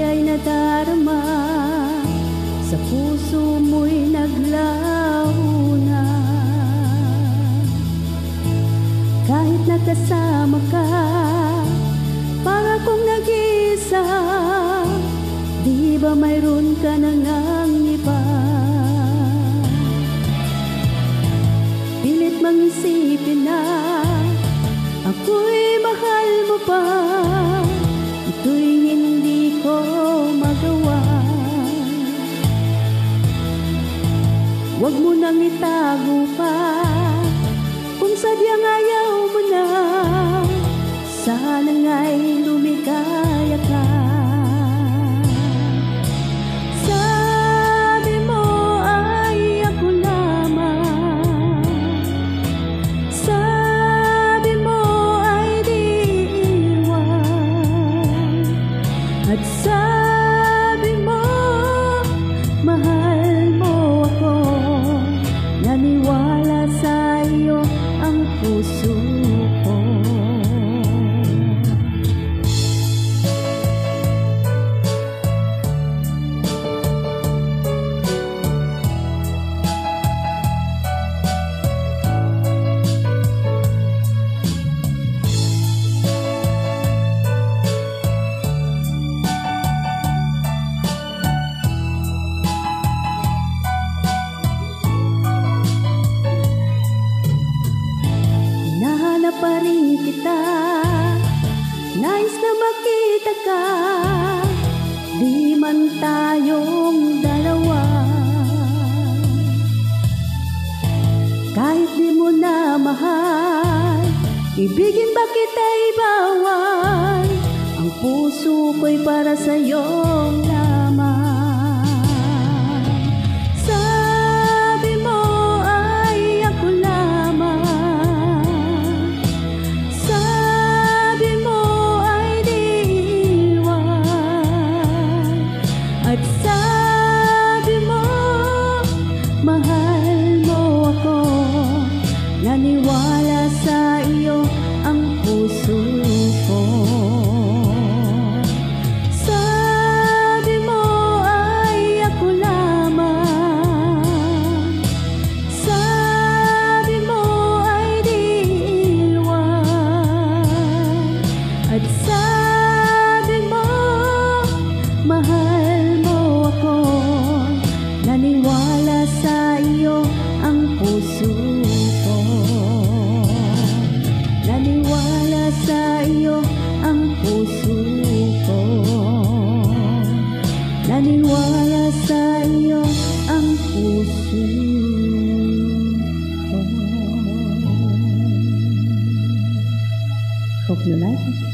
ika'y nadarama, sa puso mo'y naglaho na. Kahit nakasama ka, para kong nag-isa, di ba mayroon ka na ngang iba? Pilit mang isipin na ako'y mahal mo pa, ito'y hindi ko magawa. Huwag mo nang itago pa, kung sadyang ayaw mo na, sana nga'y lumigaya ka. Sabi mo ay ako lamang, sabi mo ay di iwan, at sabi mo mahal mo ako. Naniwala sa iyo ang puso ko. Pa rin kita, nais na makita ka, di man tayong dalawa. Kahit di mo na mahal, ibigin ba kita'y bawal, ang puso ko'y para sa'yo lamang. At sabi mo, mahal mo ako, naniwala sa iyo ang puso ko. Sabi mo ay ako lamang, sabi mo ay di iwan, at sabi mo, mahal naniwala sa iyo ang puso ko. Naniwala sa iyo ang puso ko. Naniwala sa iyo ang puso ko. Hope you like it.